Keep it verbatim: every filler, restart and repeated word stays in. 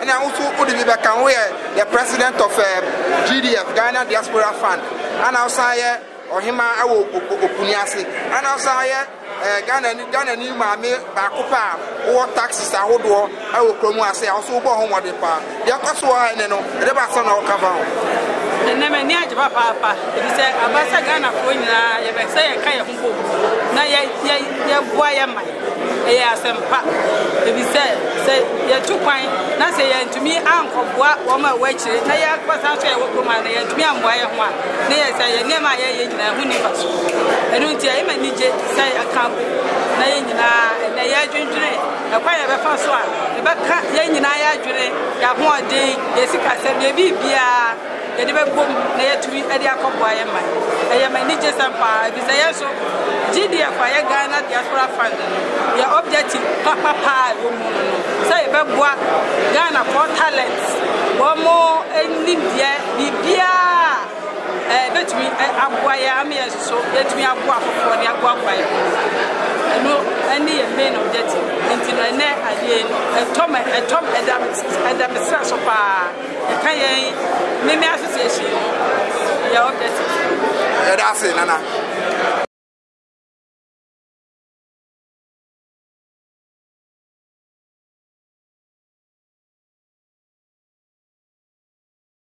and I also put the the president of G D F, Ghanaian Diaspora Fund, and outside or him, I will Opuniasi, and outside Ghana, Ghana, new mammy, Bacopa, or taxes, I would do, I will come and say, also home what they pay. They are also, I know, the Basson or Cavao. And never near Papa, if you say, Abasa Ghana, you may say a kind of home. Now, ya boy, am I? Yes, and Pap. If you say, say, you're too kind, not say to me, Uncle, what woman wait, I was out there with woman, and to me, I'm wire one. Nay, say, you never my age, and who never. I don't tell him, and need to say, I can't. Nay, and they are drinking. A quiet first one. The back, Yan and I are drinking. That one day, Jessica said, maybe be a. You never boom, they to me at the Aqua. I am a ninja sampa. If I so G D F, I Ghana Diaspora Fund. Your objective, Papa Pie, say, Babua, Ghana for talents. One more in India, Libya. Let me, I am here, so let me have one for the Aqua. I know any main objective. Until I know a Tom, a Tom, and a Mistress of a Maybe association. Your objective. That's it, Nana.